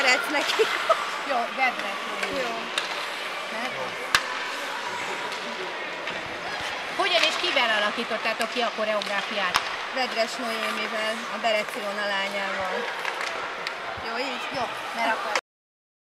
Szeretsz neki. Jó, Vedres. Jó. Hogyan és kivel alakítottátok ki a koreográfiát? Vedres Noémivel, a Berecilona lányával. Jó így? Jó, mert akkor...